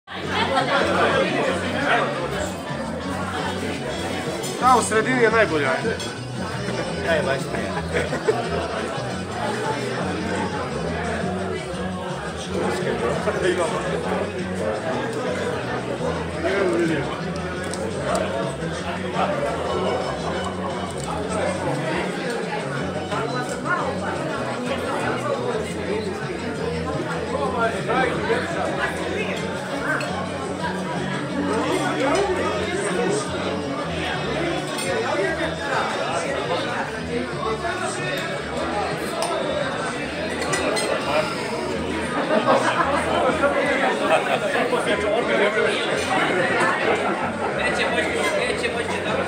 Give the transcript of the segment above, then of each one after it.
Da, u sredini je najbolja. Najvažnije. Neće moći dobro.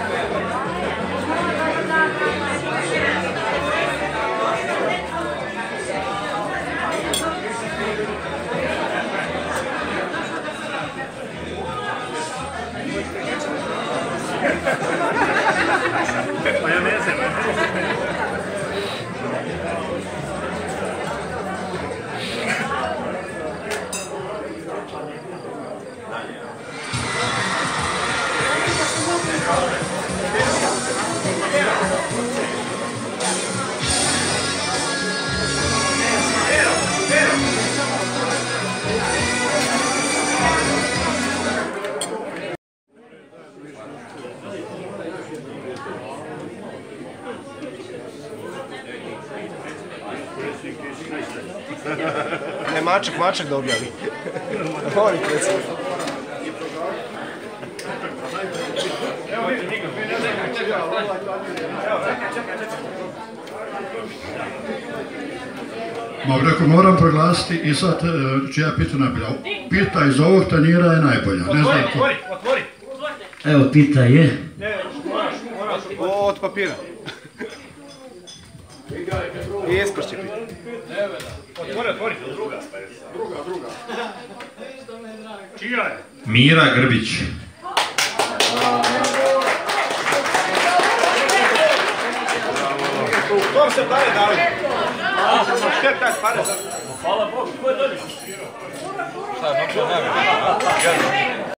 Ne, mačak da objavi. Molim predsjednik. Ako moram proglasiti i sad čija pita najbolja. Pita iz ovog tanjira je najbolja. Otvori! Evo, pita je. Od papira. I ispod će pita. Otvori. Druga. Čija je? Mira Grbić. Kom se pare dali? Što je taj pare? Hvala Bogu, ko je dobio? Šta je,